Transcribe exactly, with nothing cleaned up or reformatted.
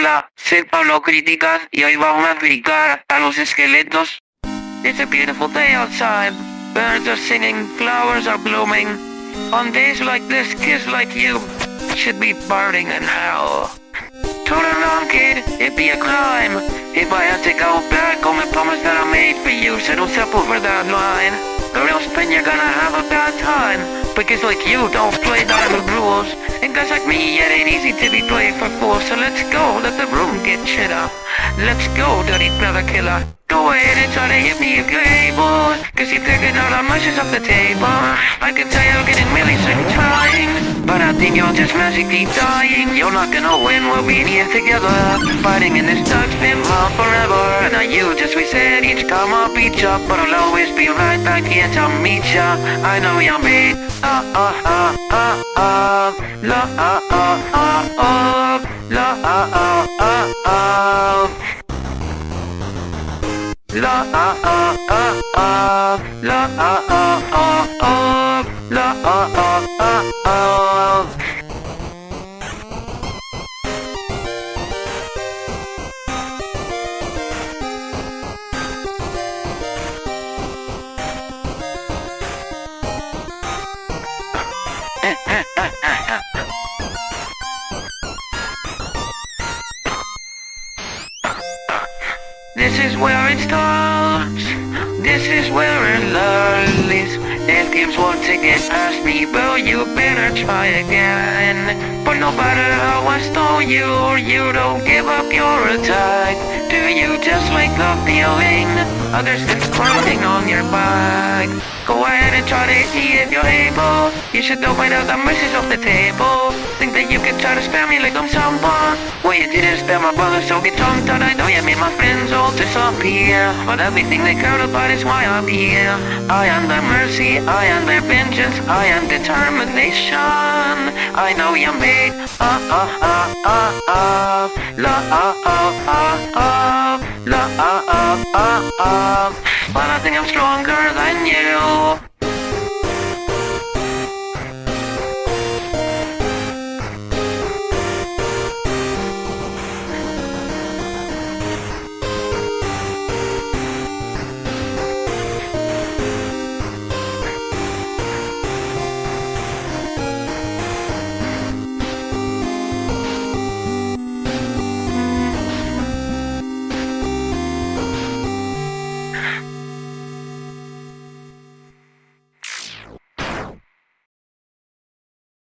Hola, soy Pablo Críticas y hoy vamos a criticar a los esqueletos. It's a beautiful day outside. Birds are singing, flowers are blooming. On days like this, kids like you should be burning in hell. Turn around, kid, it'd be a crime if I had to go back on the promise that I made for you, so don't step over that line. Or else then you're gonna have a bad time, because like you don't play by the rules, and guys like me, it ain't easy to be played for fools. So let's go, let the room get shit up. Let's go, dirty brother killer. Go ahead and try to hit me if you're able, cause you're picking all our mushes off the table. I can tell you're getting really sick and trying, but I think you're just magically dying. You're not gonna win, we'll be here together, fighting in this dark spin world forever. Now you just reset each time I'll beat ya, but I'll always be right back here to meet ya. I know you're me. Ah ah ah ah ah. La ah ah ah ah. La ah ah ah ah. La ah ah ah ah. La ah ah ah ah. La ah ah ah ah. This is where it starts. This is where it learns. If games want to get past me, well, you better try again. But no matter how I stall you, or you don't give up your attack, do you just like the feeling others that's clothing on your back? Go ahead and try to hit me if you're able. You should know by now the mercy's off the table. Think that you can try to spare me like I'm someone? Well, you didn't spare my brother, so get tongue tied. I know you made my friends all disappear, but everything they cared about is why I'm here. I am their mercy, I am their vengeance, I am determination. I know you made ah ah ah ah ah. La ah ah ah ah. La ah ah ah ah. But I think I'm stronger than you.